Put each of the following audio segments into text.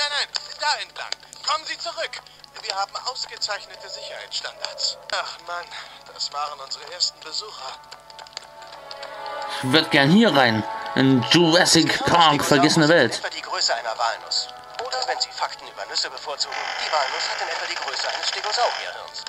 Nein, da entlang. Kommen Sie zurück. Wir haben ausgezeichnete Sicherheitsstandards. Ach Mann, das waren unsere ersten Besucher. Ich würde gern hier rein. In Jurassic Park, vergessene Welt. Etwa die Größe einer Walnuss. Oder wenn Sie Fakten über Nüsse bevorzugen, die Walnuss hat in etwa die Größe eines Stegosaurierhirns.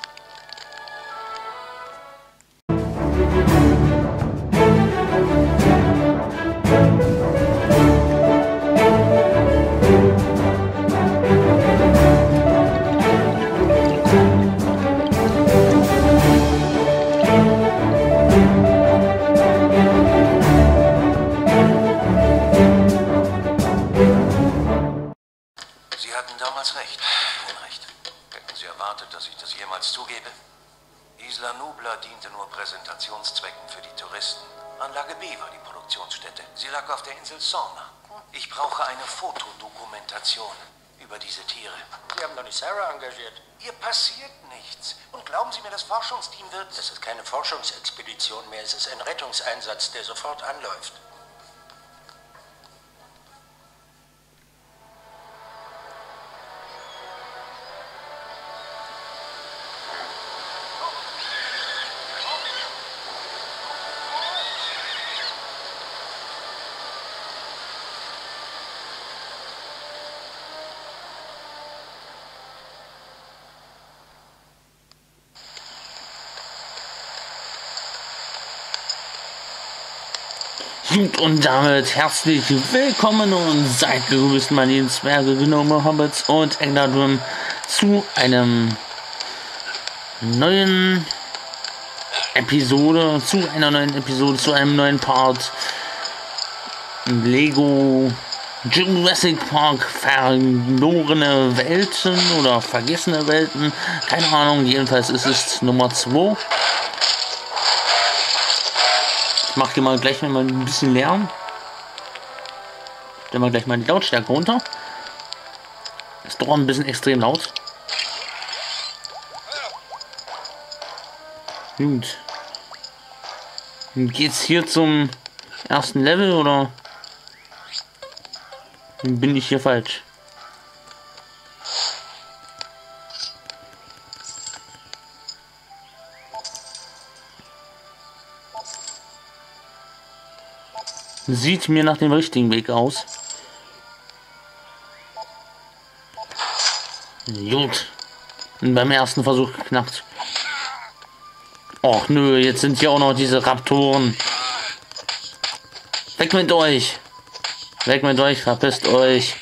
Sie hatten damals recht. Unrecht. Hätten Sie erwartet, dass ich das jemals zugebe? Isla Nublar diente nur Präsentationszwecken für die Touristen. Anlage B war die Produktionsstätte. Sie lag auf der Insel Sorna. Ich brauche eine Fotodokumentation über diese Tiere. Sie haben doch nicht Sarah engagiert. Ihr passiert nichts. Und glauben Sie mir, das Forschungsteam wird... Das ist keine Forschungsexpedition mehr. Es ist ein Rettungseinsatz, der sofort anläuft. Gut, und damit herzlich willkommen und seid gegrüßt, meine lieben Zwerge, Gnome, Hobbits und Engladrum zu einem neuen Episode, zu einem neuen Part Lego Jurassic Park verlorene Welten oder vergessene Welten, keine Ahnung, jedenfalls ist es Nummer 2. Ich mache hier mal gleich mal ein bisschen Lärm. Stellen wir gleich mal die Lautstärke runter. Ist doch ein bisschen extrem laut. Gut. Geht's hier zum ersten Level oder bin ich hier falsch? Sieht mir nach dem richtigen Weg aus. Gut. Und beim ersten Versuch geknackt. Och nö, jetzt sind hier auch noch diese Raptoren. Weg mit euch! Weg mit euch, verpisst euch!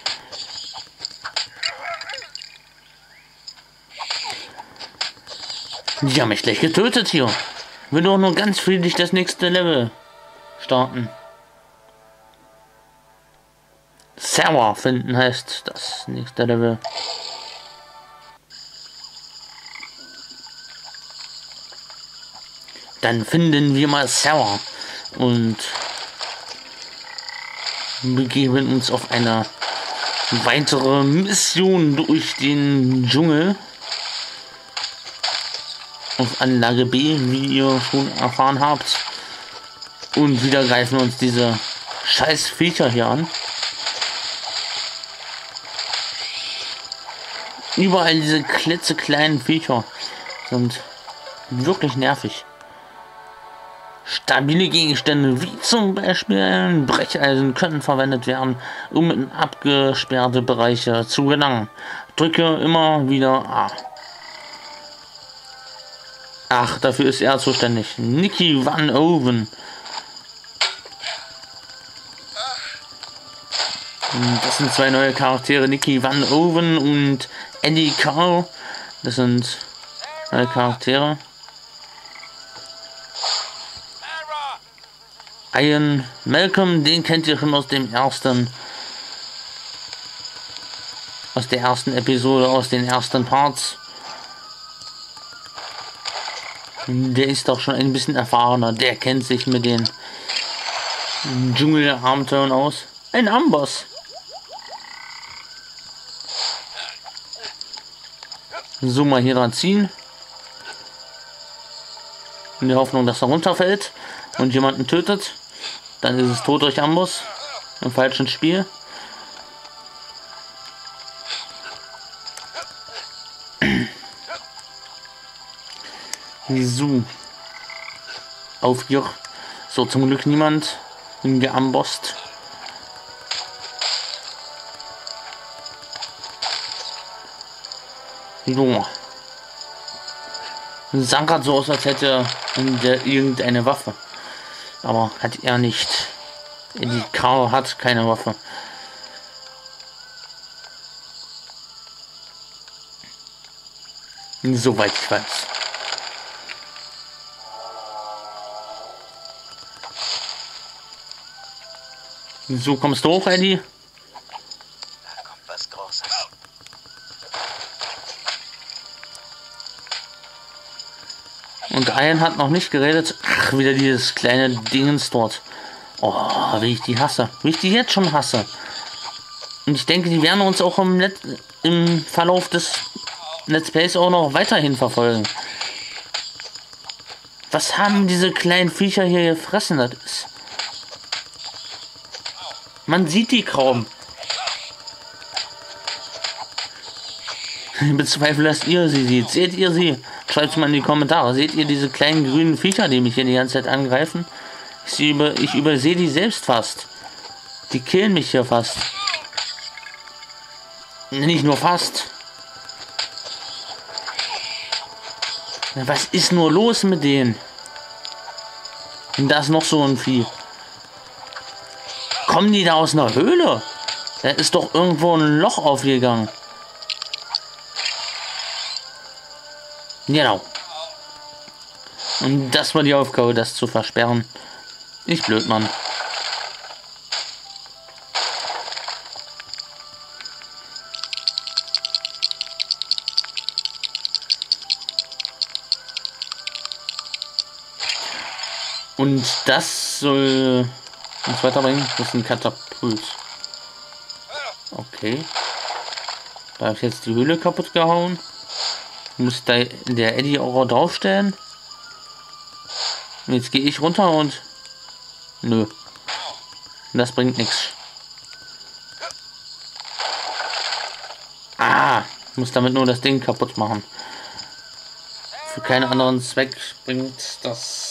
Die haben mich gleich getötet hier. Will doch nur ganz friedlich das nächste Level starten. Sarah finden heißt das nächste Level. Dann finden wir mal Sarah und begeben uns auf eine weitere Mission durch den Dschungel auf Anlage B, wie ihr schon erfahren habt. Und wieder greifen uns diese scheiß Viecher hier an. Überall diese klitzekleinen Viecher sind wirklich nervig. Stabile Gegenstände wie zum Beispiel ein Brecheisen können verwendet werden, um in abgesperrte Bereiche zu gelangen. Drücke immer wieder A. Ach, dafür ist er zuständig. Nicky Van Oven. Das sind zwei neue Charaktere, Nicky Van Oven und Eddie Carl. Das sind neue Charaktere. Ian Malcolm, den kennt ihr schon aus der ersten Episode, aus den ersten Parts. Der ist doch schon ein bisschen erfahrener, der kennt sich mit den Dschungelabenteuern aus. Ein Amboss. So, mal hier dran ziehen. In der Hoffnung, dass er runterfällt und jemanden tötet. Dann ist es tot durch Amboss. Im falschen Spiel. So. Auf hier. So, zum Glück niemand geambost. So. Sah gerade so aus, als hätte der irgendeine Waffe. Aber hat er nicht. Die Karl hat keine Waffe. Soweit ich weiß. So, kommst du hoch, Eddie? Da kommt was Großes. Und Ian hat noch nicht geredet. Ach, wieder dieses kleine Dingens dort. Oh, wie ich die hasse. Wie ich die jetzt schon hasse. Und ich denke, die werden uns auch im Verlauf des Let's Plays auch noch weiterhin verfolgen. Was haben diese kleinen Viecher hier gefressen? Das ist... Man sieht die kaum. Ich bezweifle, dass ihr sie seht. Seht ihr sie? Schreibt es mal in die Kommentare. Seht ihr diese kleinen grünen Viecher, die mich hier die ganze Zeit angreifen? Ich übersehe die selbst fast. Die killen mich hier fast. Nicht nur fast. Was ist nur los mit denen? Und da ist noch so ein Vieh. Kommen die da aus einer Höhle? Da ist doch irgendwo ein Loch aufgegangen. Genau. Und das war die Aufgabe, das zu versperren. Ich blöd, Mann. Und das soll uns weiterbringen. Das ist ein Katapult. Okay. Da habe ich jetzt die Höhle kaputt gehauen. Muss da der Eddie auch draufstellen. Und jetzt gehe ich runter und... Nö. Das bringt nichts. Ah! Ich muss damit nur das Ding kaputt machen. Für keinen anderen Zweck bringt das...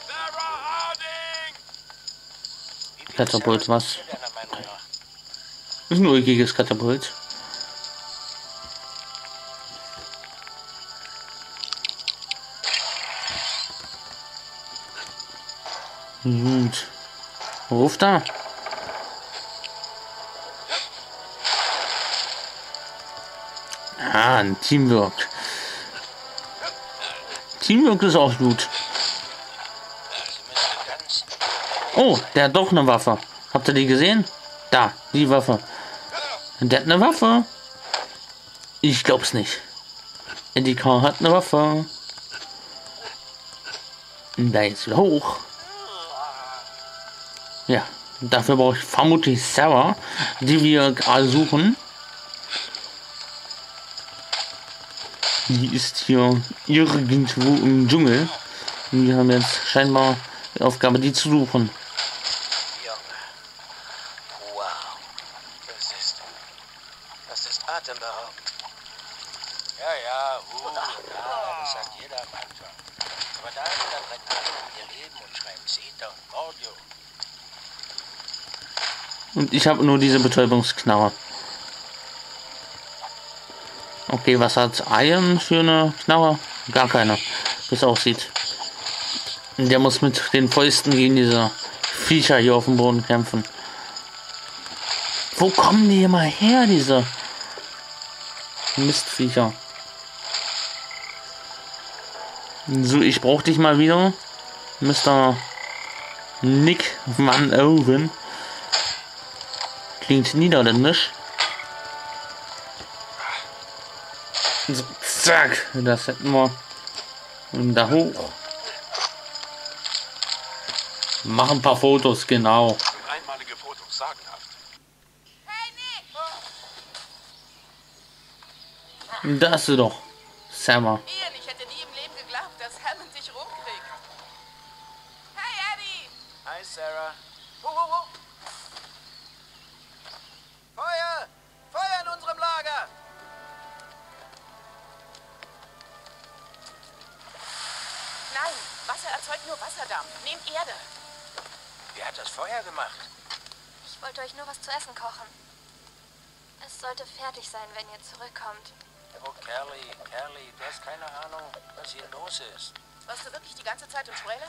Katapult was? Ist ein ulkiges Katapult. Gut. Ruf da. Ah, ein Teamwork. Teamwork ist auch gut. Oh, der hat doch eine Waffe. Habt ihr die gesehen? Da, die Waffe. Der hat eine Waffe. Ich glaub's nicht. Eddie Carl hat eine Waffe. Und da jetzt wieder hoch. Ja, dafür brauche ich vermutlich Sarah, die wir gerade suchen. Die ist hier irgendwo im Dschungel. Und wir haben jetzt scheinbar die Aufgabe, die zu suchen. Wow. Das ist atemberaubend. Ja, das sagt jeder am Anfang. Aber da rennen alle um ihr Leben und schreiben Zeta und Mordio. Und ich habe nur diese Betäubungsknarre. Okay, was hat Iron für eine Knarre? Gar keine, wie es aussieht. Der muss mit den Fäusten gegen diese Viecher hier auf dem Boden kämpfen. Wo kommen die immer her, diese Mistviecher? So, ich brauche dich mal wieder, Mr. Nick Van Owen. Klingt niederländisch. So, zack, das hätten wir. Und da hoch. Mach ein paar Fotos, genau. Einmalige Fotos, sagenhaft. Da ist sie doch. Sarah. Ian, ich hätte nie im Leben geglaubt, dass Hammond sich rumkriegt. Hey, Eddie! Hi, Sarah. Feuer! Feuer in unserem Lager! Nur Wasserdampf. Nehmt Erde. Wer hat das Feuer gemacht? Ich wollte euch nur was zu essen kochen. Es sollte fertig sein, wenn ihr zurückkommt. Oh, Kelly, du hast keine Ahnung, was hier los ist. Warst du wirklich die ganze Zeit im Trailer?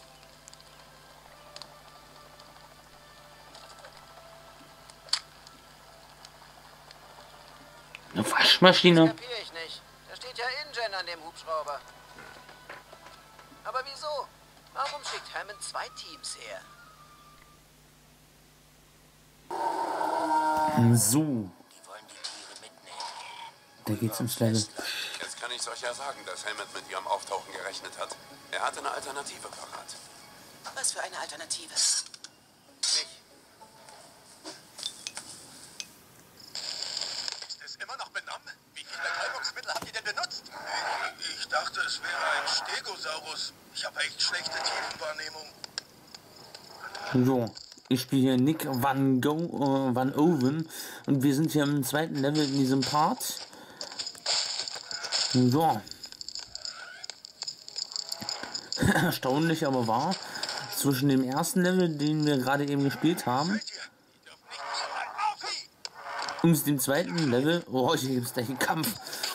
Eine Waschmaschine. Kapier ich nicht. Da steht ja InGen an dem Hubschrauber. Aber wieso? Warum schickt Hammond 2 Teams her? So, Die wollen die Tiere mitnehmen. da geht's ins Level. Jetzt kann ich euch ja sagen, dass Hammond mit ihrem Auftauchen gerechnet hat. Er hatte eine Alternative parat. Was für eine Alternative? Mich. Ist es immer noch benommen? Wie viel Betäubungsmittel habt ihr denn benutzt? Ich dachte, es wäre ein Stegosaurus. Ich habe echt schlechte Tiefenwahrnehmung. So, ich spiele hier Nick Van Oven und wir sind hier im zweiten Level in diesem Part. So. Erstaunlich aber wahr, zwischen dem ersten Level, den wir gerade eben gespielt haben, und dem zweiten Level, oh, hier gibt es gleich einen Kampf.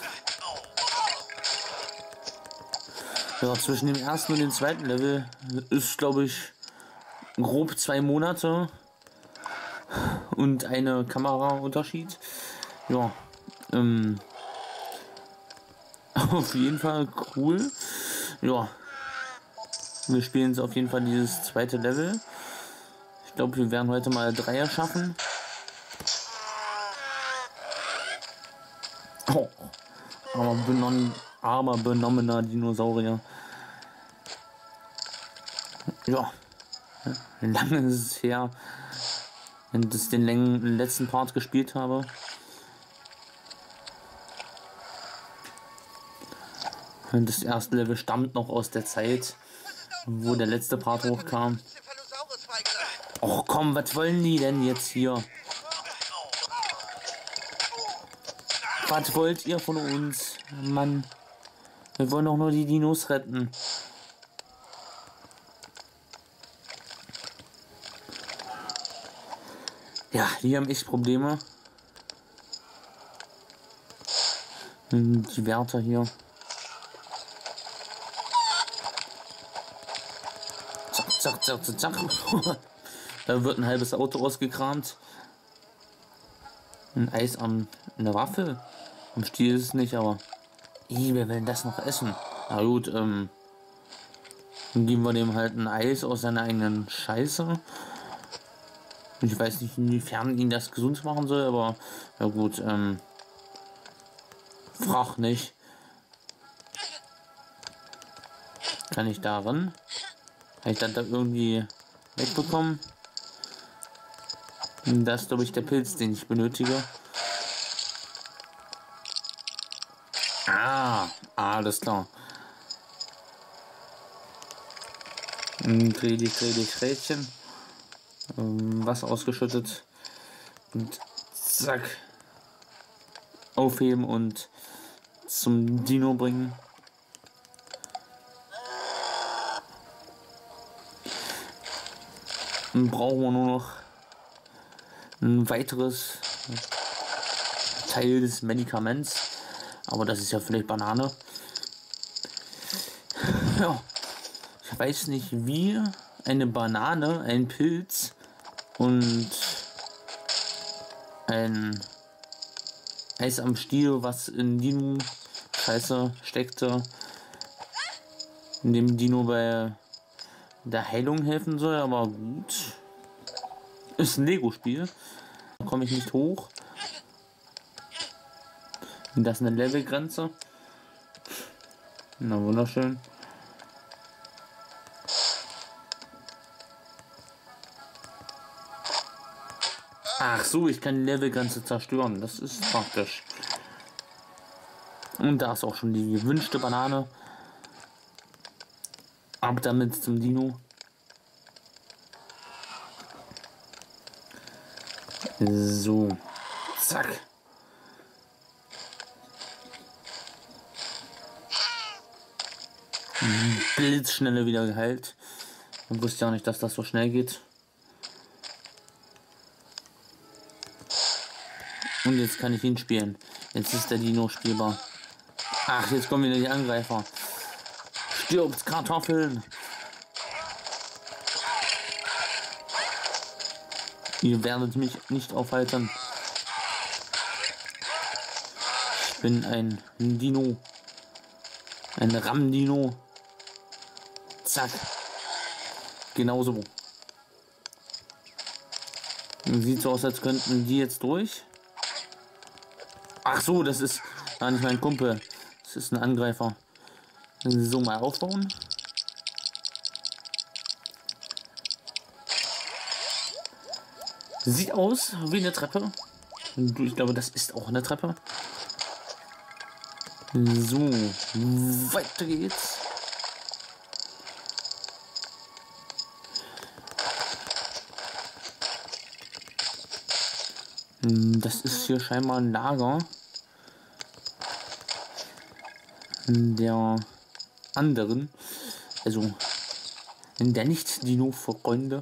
Ja, zwischen dem ersten und dem zweiten Level ist, glaube ich, grob 2 Monate und eine Kameraunterschied. Ja, auf jeden Fall cool. Ja, wir spielen jetzt auf jeden Fall dieses zweite Level. Ich glaube, wir werden heute mal 3 schaffen. Oh, aber benommener Dinosaurier. Ja, lange ist es her, wenn ich den letzten Part gespielt habe. Und das erste Level stammt noch aus der Zeit, wo der letzte Part hochkam. Och komm, was wollen die denn jetzt hier? Was wollt ihr von uns? Mann, wir wollen doch nur die Dinos retten. Ja, die haben echt Probleme. Die Wärter hier. Zack, zack, zack, zack. Da wird ein halbes Auto ausgekramt. Ein Eis an eine Waffe. Am Stiel ist es nicht, aber wir werden das noch essen. Na gut, dann geben wir dem halt ein Eis aus seiner eigenen Scheiße. Ich weiß nicht, inwiefern ihn das gesund machen soll, aber ja gut, frag nicht. Kann ich da ran? Kann ich das da irgendwie wegbekommen? Das ist, glaube ich, der Pilz, den ich benötige. Ah, alles klar. Dreh dich, Rädchen. Wasser ausgeschüttet. Und zack. Aufheben und zum Dino bringen. Dann brauchen wir nur noch ein weiteres Teil des Medikaments. Aber das ist ja vielleicht Banane. Ja. Ich weiß nicht, wie eine Banane, ein Pilz und ein Eis am Stiel, was in Dino Scheiße steckte, in dem Dino bei der Heilung helfen soll, aber gut. Ist ein Lego-Spiel. Da komme ich nicht hoch. Das ist eine Levelgrenze. Na, wunderschön. Ach so, ich kann die Levelgrenze zerstören. Das ist praktisch. Und da ist auch schon die gewünschte Banane. Ab damit zum Dino. So. Zack. Blitzschnelle wieder geheilt. Ich wusste ja nicht, dass das so schnell geht. Und jetzt kann ich ihn spielen. Jetzt ist der Dino spielbar. Ach, jetzt kommen wieder die Angreifer. Stirbt, Kartoffeln! Ihr werdet mich nicht aufhalten. Ich bin ein Dino. Ein Ram-Dino. Zack. Genauso. Sieht so aus, als könnten die jetzt durch. Ach so, das ist gar nicht mein Kumpel. Das ist ein Angreifer. So, mal aufbauen. Sieht aus wie eine Treppe. Ich glaube, das ist auch eine Treppe. So, weiter geht's. Das ist hier scheinbar ein Lager der anderen, also der Nicht-Dino-Freunde,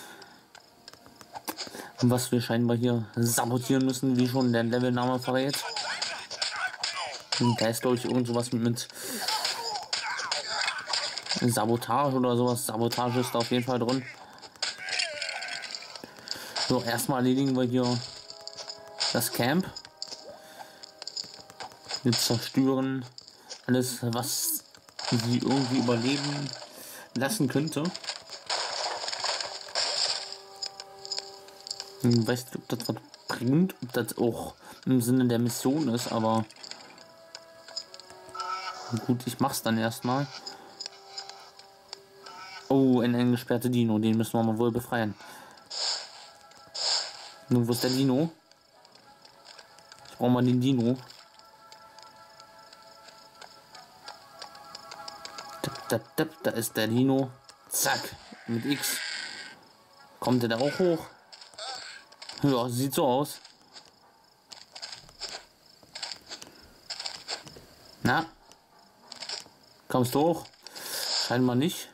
was wir scheinbar hier sabotieren müssen, wie schon der Levelname verrät. Und da ist, glaube ich, irgend sowas mit Sabotage oder sowas. Sabotage ist da auf jeden Fall drin. So, erstmal erledigen wir hier das Camp. Wir zerstören alles, was sie irgendwie überleben lassen könnte. Ich weiß nicht, ob das was bringt, ob das auch im Sinne der Mission ist, aber gut, ich mach's dann erstmal. Oh, ein eingesperrter Dino, den müssen wir mal wohl befreien. Nun, wo ist der Dino? Ich brauche mal den Dino. Da ist der Dino. Zack, mit X. Kommt der da auch hoch? Ja, sieht so aus. Na? Kommst du hoch? Scheinbar nicht.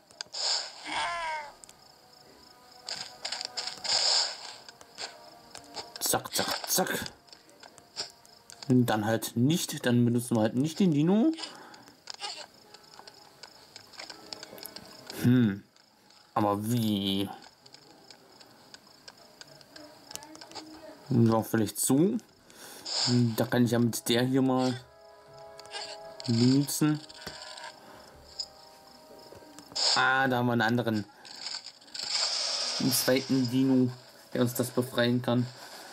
Zack, zack, zack. Und dann halt nicht. Dann benutzen wir halt nicht den Dino. Aber wie? Ja, vielleicht so. Da kann ich ja mit der hier mal benutzen. Ah, da haben wir einen anderen. Einen zweiten Dino, der uns das befreien kann.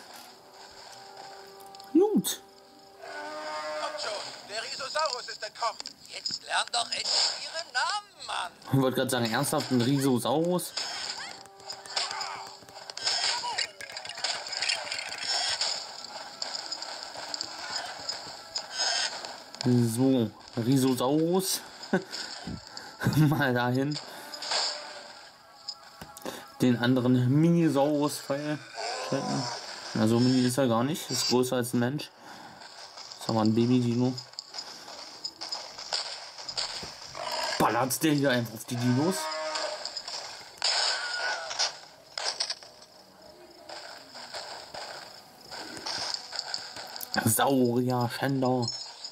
Gut. Kommt schon, der Rhizosaurus ist entkommen. Jetzt lern doch endlich ihren Namen, Mann. Ich wollte gerade sagen, ernsthaft, ein Rhizosaurus? So, Rhizosaurus. Mal dahin. Den anderen Minisaurus-Pfeil. Also mini ist er gar nicht. Ist größer als ein Mensch. Ist aber ein Baby-Dino. Ballert der hier einfach auf die Dinos? Saurier, Schänder.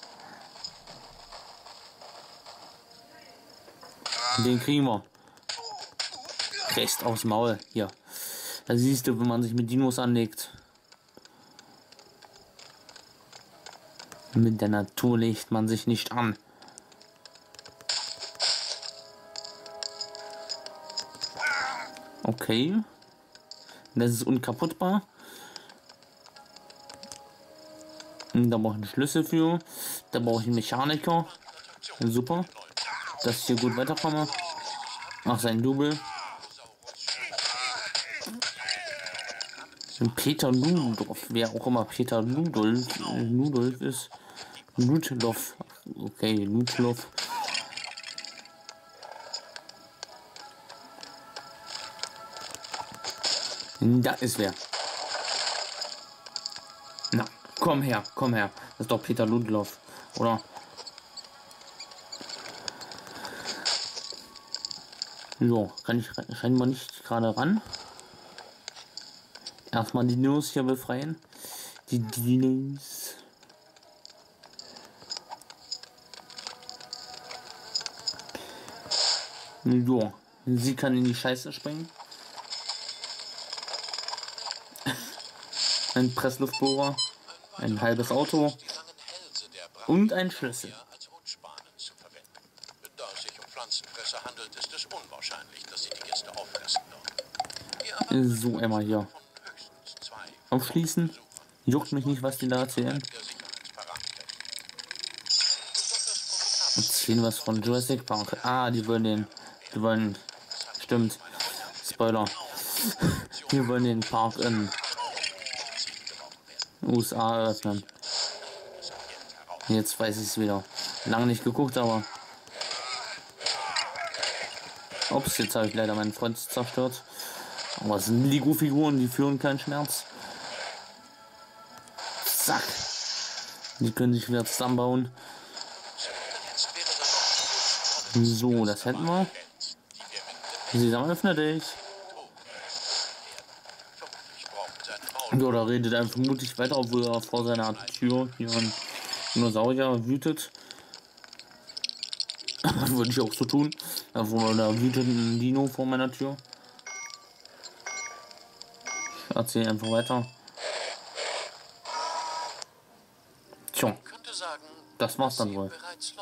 Den kriegen wir. Recht aufs Maul. Hier. Da siehst du, wenn man sich mit Dinos anlegt. Mit der Natur legt man sich nicht an. Okay. Das ist unkaputtbar. Da brauche ich einen Schlüssel für. Da brauche ich einen Mechaniker. Super. Dass ich hier gut weiterkomme. Ach, sein Double. Peter Ludolf. Wer auch immer Peter Ludolf ist. Ludolf. Okay, Ludolf. Da ist wer. Na, komm her, komm her. Das ist doch Peter Ludolf, oder? So, kann ich scheinbar nicht gerade ran. Erstmal die Dinos hier befreien. Die Dinos. So, sie kann in die Scheiße springen. Ein Pressluftbohrer, ein halbes Auto und ein Schlüssel. Als Rutschbahnen zu verwenden. Da es sich um Pflanzenfresser handelt, ist es unwahrscheinlich, dass sie die Gäste auffressen dürfen. So, einmal hier aufschließen. Juckt mich nicht, was die da erzählen. Erzählen was von Jurassic Park. Ah, die wollen, stimmt, Spoiler. Die wollen den Park in USA eröffnen. Jetzt weiß ich es wieder. Lange nicht geguckt, aber ups, jetzt habe ich leider meinen Freund zerstört. Aber es sind Lego-Figuren, die führen keinen Schmerz. Zack. Die können sich wieder zusammenbauen. So, das hätten wir. Sie öffnet dich. Ja, da redet er vermutlich weiter, obwohl er vor seiner Tür hier ein Dinosaurier wütet. Das würde ich auch so tun. Da wütet ein Dino vor meiner Tür. Ich erzähle einfach weiter. Tja, das war's dann wohl.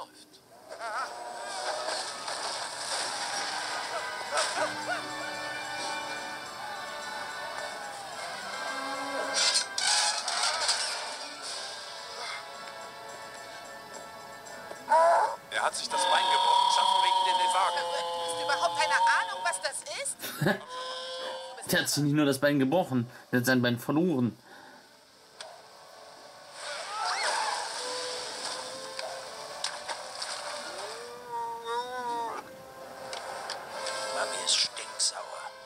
Er hat sich das Bein gebrochen. Schaffen wir ihn in den Wagen. Hast du überhaupt eine Ahnung, was das ist? Der hat sich nicht nur das Bein gebrochen, der hat sein Bein verloren. Mami ist stinksauer.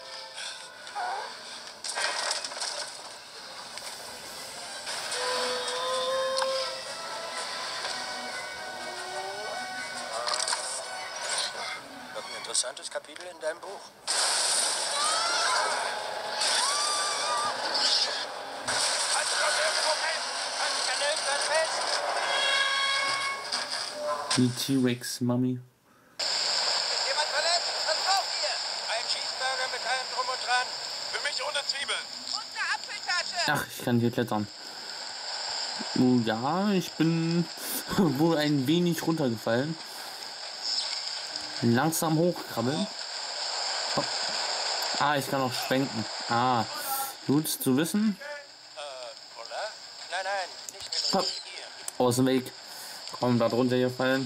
Noch ein interessantes Kapitel in deinem Buch. Die T-Rex-Mami. Jemand verletzt? Was braucht ihr? Ein Cheeseburger mit allem drum und dran. Für mich ohne Zwiebeln. Und eine Apfeltasche. Ach, ich kann hier klettern. Oh, ja, ich bin wohl ein wenig runtergefallen. Langsam hochkrabbeln. Hopp. Ah, ich kann auch schwenken. Ah, gut zu wissen. Oder? Nein, nicht Hopp. Aus dem Weg. Komm, da drunter hier fallen.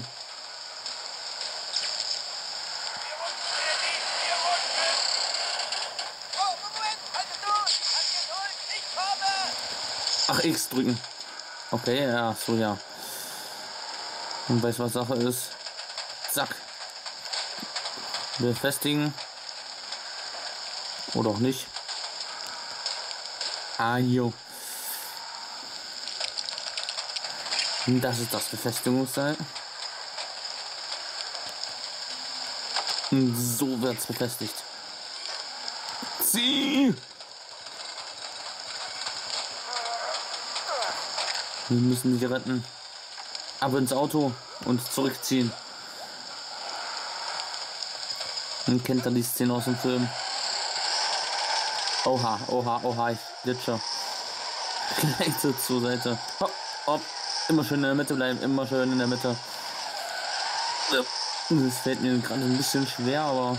Oh, Moment, haltet durch. Habt Geduld, ich komme. Ach, X drücken. Okay, ja, so ja. Und weiß, was Sache ist. Zack. Befestigen. Oder auch nicht. Ah, jo. Das ist das Befestigungsseil. Und so wird's befestigt. Zieh! Wir müssen die retten. Ab ins Auto und zurückziehen. Man kennt ja die Szene aus dem Film. Oha, oha, oha, ich glitsche. Gleich zur Seite. Hopp, hopp. Immer schön in der Mitte bleiben, immer schön in der Mitte. Das fällt mir gerade ein bisschen schwer, aber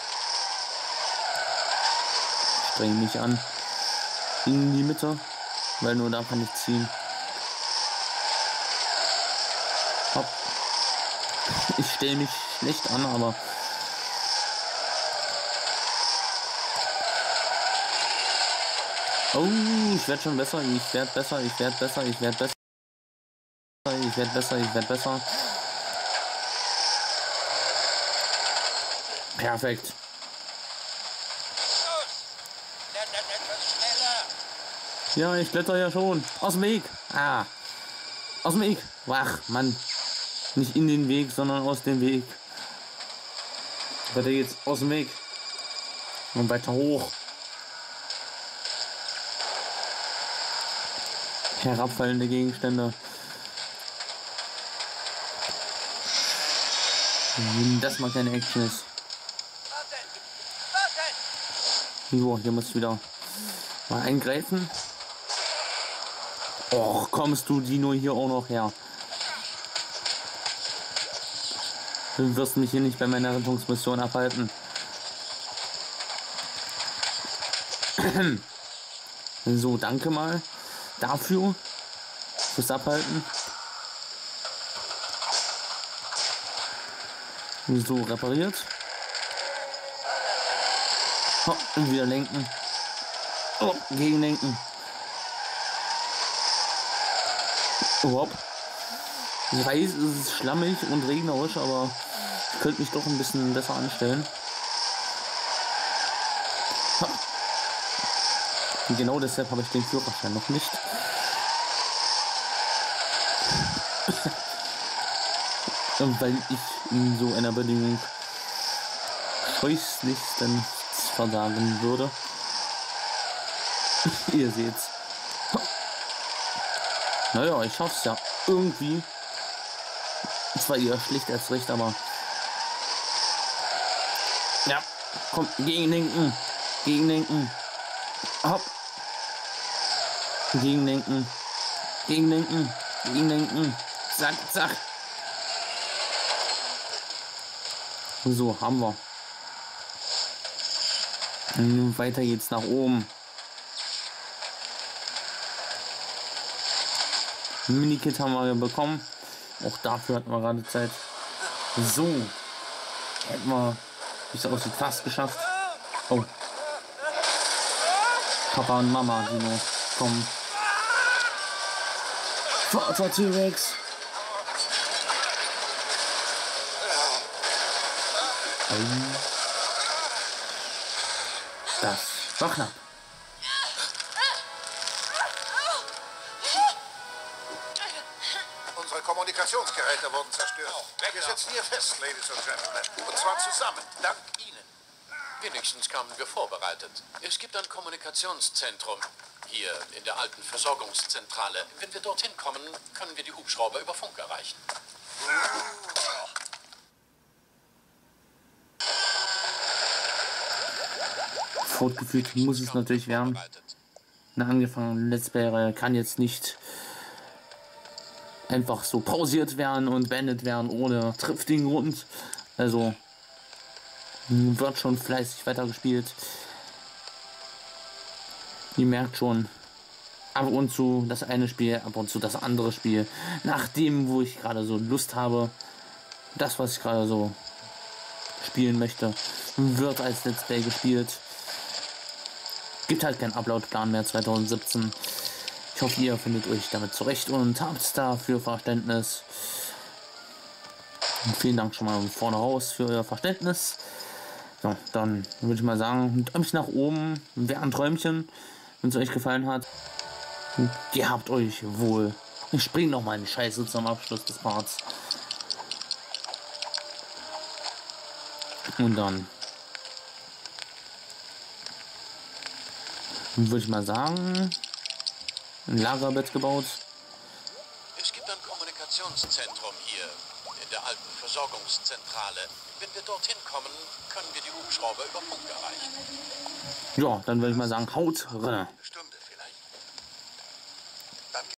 ich streng mich an. In die Mitte, weil nur da kann ich ziehen. Hopp. Ich stelle mich schlecht an, aber oh, ich werde schon besser, ich werde besser, ich werde besser, ich werde besser. Ich werde besser, ich werde besser. Perfekt. Los! Lern das etwas schneller. Ja, ich kletter ja schon. Aus dem Weg. Ah. Aus dem Weg. Ach, Mann. Nicht in den Weg, sondern aus dem Weg. Wird er jetzt aus dem Weg. Und weiter hoch. Herabfallende Gegenstände. Wenn das mal keine Action ist. Jo, hier muss ich wieder mal eingreifen. Och, kommst du Dino hier auch noch her? Du wirst mich hier nicht bei meiner Rettungsmission abhalten. So, danke mal dafür. Fürs Abhalten. So, repariert. Oh, und wieder lenken. Oh, gegenlenken. Oh, ich weiß, es ist schlammig und regnerisch, aber ich könnte mich doch ein bisschen besser anstellen. Und genau deshalb habe ich den Führerschein noch nicht. Weil ich in so einer Bedingung scheußlichst nichts versagen würde. Ihr seht's. Naja, ich schaff's ja irgendwie. Zwar eher schlecht als recht, aber ja, komm, gegenlenken, gegenlenken, hopp, gegenlenken, gegenlenken, gegenlenken, zack, zack. So, haben wir. Und weiter geht's nach oben. Minikit haben wir bekommen. Auch dafür hatten wir gerade Zeit. So. Hätten wir, wie es aussieht, fast geschafft. Oh. Papa und Mama, Dino. Komm. Vater T-Rex. Das war knapp. Unsere Kommunikationsgeräte wurden zerstört. Wir sitzen hier fest, Ladies and Gentlemen. Und zwar zusammen, dank Ihnen. Wenigstens kamen wir vorbereitet. Es gibt ein Kommunikationszentrum hier in der alten Versorgungszentrale. Wenn wir dorthin kommen, können wir die Hubschrauber über Funk erreichen. Fortgeführt muss es natürlich werden. Eine angefangene Let's Play kann jetzt nicht einfach so pausiert werden und beendet werden ohne triftigen Grund. Also wird schon fleißig weitergespielt. Ihr merkt schon, ab und zu das eine Spiel, ab und zu das andere Spiel. Nach dem, wo ich gerade so Lust habe, das, was ich gerade so spielen möchte, wird als Let's Play gespielt. Gibt halt keinen Upload-Plan mehr 2017. Ich hoffe, ihr findet euch damit zurecht und habt dafür Verständnis. Und vielen Dank schon mal vorne raus für euer Verständnis. So, dann würde ich mal sagen, Däumchen nach oben, wäre ein Träumchen, wenn es euch gefallen hat. Und gehabt euch wohl. Ich springe noch mal in die Scheiße zum Abschluss des Parts. Und dann würde ich mal sagen, ein Lagerbett gebaut. Es gibt ein Kommunikationszentrum hier in der alten Versorgungszentrale. Wenn wir dorthin kommen, können wir die Hubschrauber über Funk erreichen. Ja, dann würde ich mal sagen, haut rein.